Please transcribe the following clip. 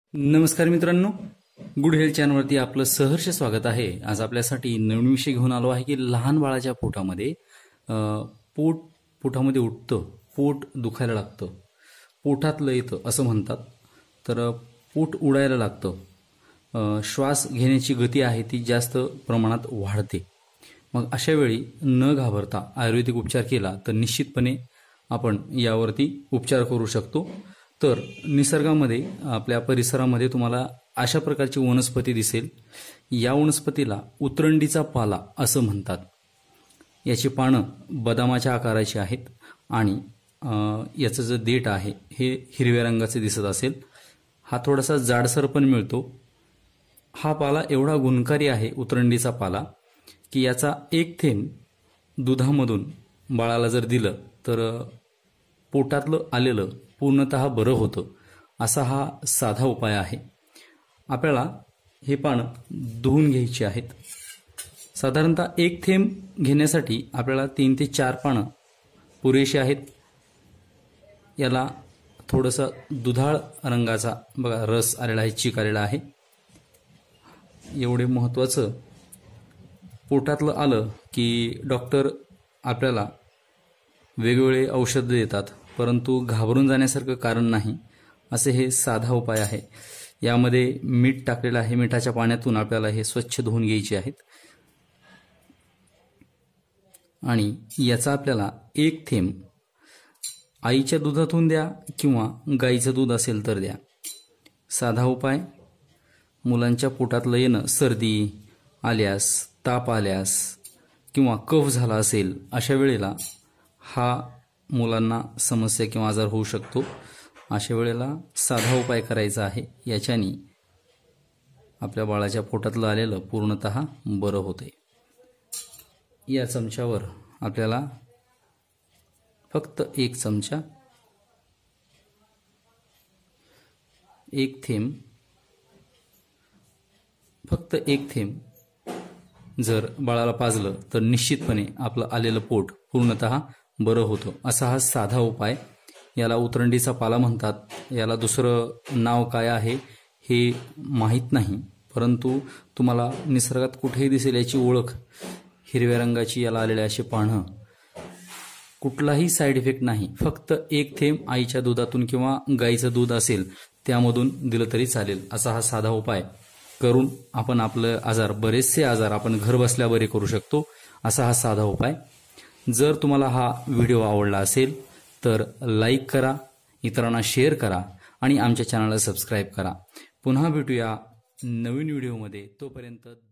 नमस्कार मित्रांनो, good health चॅनलवरती आपलं सहर्ष स्वागत आहे। आज आपल्यासाठी नवीन विषय घेऊन आलो आहे की लहान बाळाच्या पोटामध्ये पोटामध्ये उठतं, पोट दुखायला लागतं, पोटातलं येतं असं म्हणतात। तर पोट उडायला लागतं, श्वास घेण्याची गती आहे ती जास्त प्रमाणात वाढते। मग अशा वेळी न घाबरता आयुर्वेदिक उपचार केला तर निश्चितपणे आपण यावरती उपचार करू शकतो। तर निसर्गामध्ये आपल्या परिसरामध्ये तुम्हाला अशा प्रकारची वनस्पती दिसेल। या वनस्पतीला उतरंडीचा पाला असं म्हणतात। याची पानं बदामाच्या आकाराची आहेत आणि याचं जे देठ आहे हे हिरव्या रंगाचे दिसत असेल। हा थोडासा जाडसर पण मिळतो। हा पाला एवढा गुणकारी आहे उतरंडीचा पाला की याचा एक थेंब दुधामधून बाळाला जर दिलं तर पोटातलं आलेलं पूर्णतः बरं होतं। असा हा साधा उपाय आहे। आपल्याला हे पानं धुवून घ्यायची आहेत। साधारणतः एक थेंब घेण्यासाठी आपल्याला 3 ते 4 पानं पुरेशी आहेत। याला थोडासा दुधाळ रंगाचा बघा रस आलेला आहे, चीक आलेला आहे। एवढे महत्त्वाचं पोटातलं आलं की डॉक्टर आपल्याला वेगवेगळे औषध देतात, परंतु घाबरून जाण्यासारखं कारण नाही। असे हे साधा उपाय आहे। यामध्ये मीठ टाकलेलं आहे। मिठाच्या पाण्यातून आपल्याला हे स्वच्छ धुवून घ्यायचे आहेत आणि याचा आपल्याला एक थेंब आईच्या दुधातून द्या किंवा गाईचं दूध असेल तर द्या। साधा उपाय। मुलांच्या पोटातलं येणं, सर्दी आल्यास, ताप आल्यास किंवा कफ झाला असेल अशा वेळेला हा मुलांना समस्या किंवा आजार होऊ शकतो। अशा वेळेला साधा उपाय करायचा आहे। याच्यानी आपल्या बाळाच्या पोटातलं आलेलं पूर्णतः बरं होते। या चमच्यावर आपल्याला फक्त एक चमचा, एक थेंब, फक्त एक थेंब जर बाळाला पाजलं तर निश्चितपणे आपलं आलेलं पोट पूर्णतः बरं होतं। असा हा साधा उपाय। याला उतरंडीचा पाला म्हणतात। याला दुसरं नाव काय आहे हे माहीत नाही, परंतु तुम्हाला निसर्गात कुठेही दिसेल याची ओळख। हिरव्या रंगाची याला आलेले असे पानं, कुठलाही साईड इफेक्ट नाही। फक्त एक थेंब आईच्या दुधातून किंवा गाईचं दूध असेल त्यामधून दिलं तरी चालेल। असा हा साधा उपाय करून आपण आपलं बरेचसे आजार आपण घर बसल्या बरे करू शकतो। असा हा साधा उपाय। जर तुम्हाला हा व्हिडिओ आवडला असेल तर लाईक करा, इतरांना शेअर करा आणि आमच्या चॅनलला सबस्क्राईब करा। पुन्हा भेटूया नवीन व्हिडिओमध्ये। तोपर्यंत